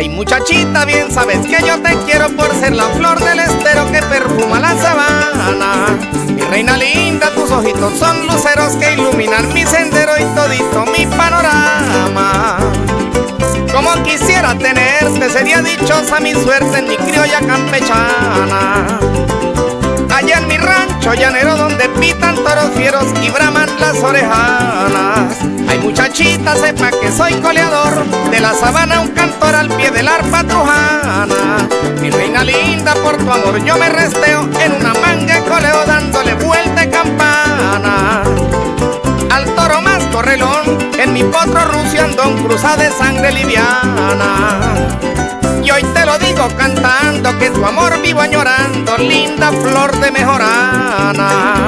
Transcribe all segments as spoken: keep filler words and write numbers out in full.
Ay, muchachita, bien sabes que yo te quiero por ser la flor del estero que perfuma la sabana. Mi reina linda, tus ojitos son luceros que iluminan mi sendero y todito mi panorama. Como quisiera tenerte, sería dichosa mi suerte en mi criolla campechana. Allá en mi rancho llanero donde pitan toros fieros y braman las orejanas. Ay, muchachita, sepa que soy coleador de la sabana, un cantor al pie del arpa trujana. Mi reina linda, por tu amor yo me resteo en una manga de coleo dándole vuelta de campana. Al toro más correlón, en mi potro rucio andón cruza de sangre liviana. Y hoy te lo digo cantando que tu amor vivo añorando, linda flor de mejorana.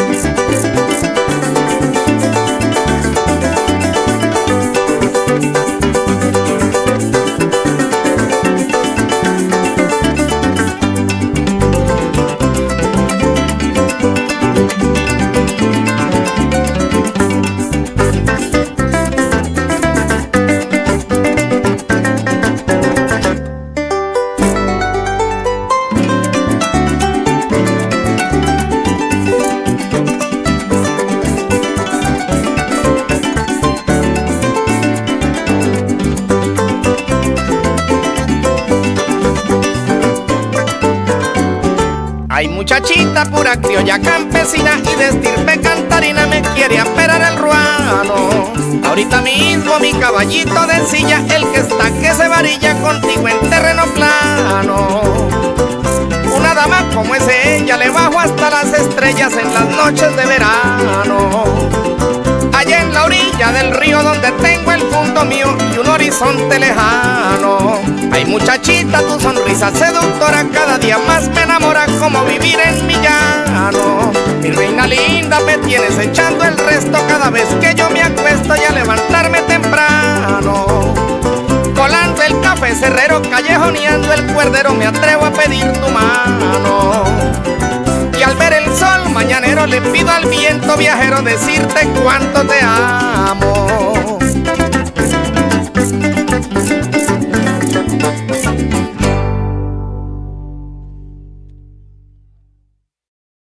Ay, muchachita, pura criolla campesina y de estirpe cantarina, me quiere amperar el ruano. Ahorita mismo mi caballito de silla, el que está que se varilla contigo en terreno plano. Una dama como es ella, le bajo hasta las estrellas en las noches de verano. Allá en la orilla del río donde tengo el punto mío y un horizonte lejano. Ay, muchachita, tu sonrisa seductora cada día más me enamora, como vivir en mi llano. Mi reina linda, me tienes echando el resto cada vez que yo me acuesto y a levantarme temprano. Colando el café cerrero, callejoneando el cuerdero, me atrevo a pedir tu mano. Y al ver el sol mañanero le pido al viento viajero decirte cuánto te amo.